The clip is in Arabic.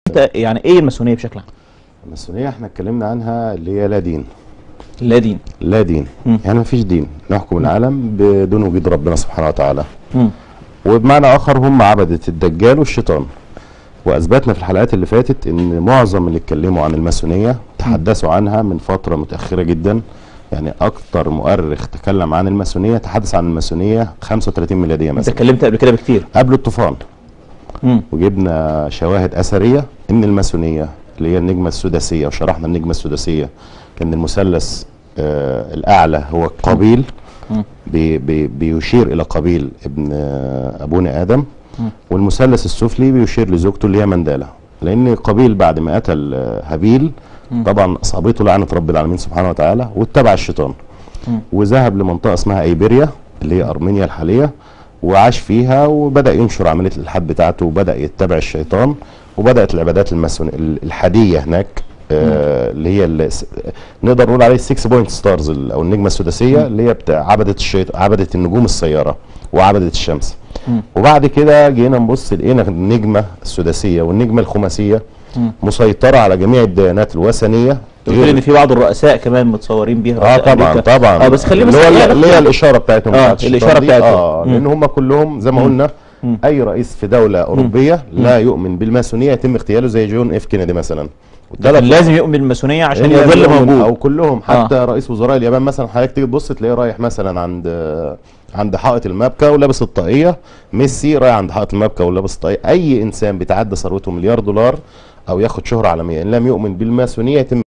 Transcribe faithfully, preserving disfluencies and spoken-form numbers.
انت يعني ايه الماسونيه بشكل عام؟ الماسونيه احنا اتكلمنا عنها اللي هي لا دين. لا دين. لا دين م. يعني ما فيش دين، نحكم م. العالم بدون وجود ربنا سبحانه وتعالى. م. وبمعنى اخر هم عبدة الدجال والشيطان. واثبتنا في الحلقات اللي فاتت ان معظم اللي اتكلموا عن الماسونيه تحدثوا عنها من فتره متاخره جدا. يعني اكتر مؤرخ تكلم عن الماسونيه تحدث عن الماسونيه خمسة وثلاثين ميلاديه مثلا. انت اتكلمت قبل كده بكتير قبل الطوفان. م. وجبنا شواهد اثريه ان الماسونيه اللي هي النجمه السداسيه، وشرحنا النجمه السداسيه كان المثلث آه الاعلى هو قابيل، بي بي بيشير الى قابيل ابن آه ابونا ادم، م. والمثلث السفلي بيشير لزوجته اللي هي منداله، لان قابيل بعد ما قتل آه هابيل م. طبعا اصابته لعنه رب العالمين سبحانه وتعالى واتبع الشيطان، م. وذهب لمنطقه اسمها ايبيريا اللي هي ارمينيا الحاليه، وعاش فيها وبدا ينشر عمليه الالحاد بتاعته وبدا يتبع الشيطان، وبدات العبادات الماسون الحاديه هناك آه اللي هي اللي نقدر نقول عليه السكس بوينت ستارز او النجمه السداسيه اللي هي بتاع عبده الشيطان، عبده النجوم السياره وعبده الشمس. م. وبعد كده جينا نبص لقينا النجمه السداسيه والنجمه الخماسيه م. مسيطره على جميع الديانات الوثنيه. قلت لي ان في بعض الرؤساء كمان متصورين بيها. اه طبعا أمريكا. طبعا اه بس خلينا اللي هو اللي هي الاشاره بتاعتهم اه الاشاره بتاعتهم اه لان هم كلهم زي ما قلنا م. اي رئيس في دوله اوروبيه م. لا يؤمن بالماسونيه يتم اغتياله، زي جون اف كينيدي مثلا. لازم يؤمن بالماسونيه عشان يظل موجود، او كلهم حتى آه. رئيس وزراء اليابان مثلا حضرتك تيجي تبص تلاقيه رايح مثلا عند عند حائط المبكى ولابس الطاقيه، ميسي رايح عند حائط المبكى ولابس الطاقيه. اي انسان بيتعدى ثروته مليار دولار او ياخد شهره عالميه ان لم يؤمن بالماسونيه يتم